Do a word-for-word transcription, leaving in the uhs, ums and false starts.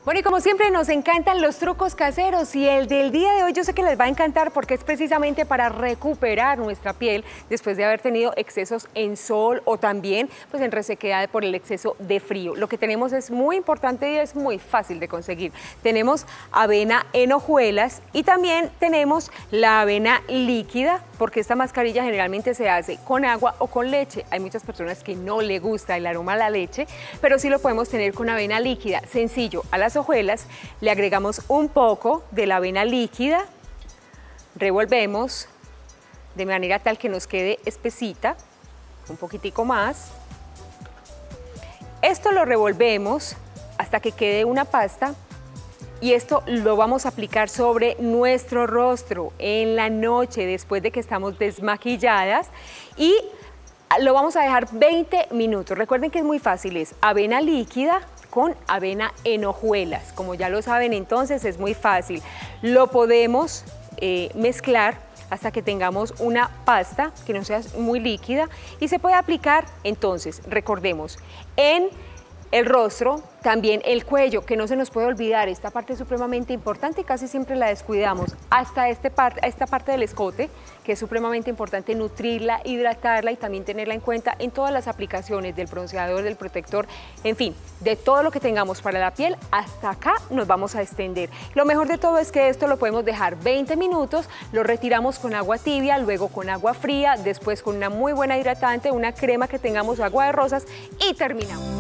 Bueno, y como siempre nos encantan los trucos caseros y el del día de hoy yo sé que les va a encantar porque es precisamente para recuperar nuestra piel después de haber tenido excesos en sol o también pues en resequedad por el exceso de frío. Lo que tenemos es muy importante y es muy fácil de conseguir. Tenemos avena en hojuelas y también tenemos la avena líquida, porque esta mascarilla generalmente se hace con agua o con leche. Hay muchas personas que no le gusta el aroma a la leche, pero sí lo podemos tener con avena líquida. Sencillo, a las hojuelas le agregamos un poco de la avena líquida, revolvemos de manera tal que nos quede espesita, un poquitico más. Esto lo revolvemos hasta que quede una pasta y esto lo vamos a aplicar sobre nuestro rostro en la noche después de que estamos desmaquilladas y lo vamos a dejar veinte minutos. Recuerden que es muy fácil, es avena líquida con avena en hojuelas. Como ya lo saben, entonces es muy fácil. Lo podemos eh, mezclar hasta que tengamos una pasta que no sea muy líquida y se puede aplicar, entonces, recordemos, en el rostro, también el cuello, que no se nos puede olvidar, esta parte es supremamente importante y casi siempre la descuidamos, hasta este par, esta parte del escote, que es supremamente importante nutrirla, hidratarla y también tenerla en cuenta en todas las aplicaciones del bronceador, del protector, en fin, de todo lo que tengamos para la piel, hasta acá nos vamos a extender. Lo mejor de todo es que esto lo podemos dejar veinte minutos, lo retiramos con agua tibia, luego con agua fría, después con una muy buena hidratante, una crema que tengamos agua de rosas y terminamos.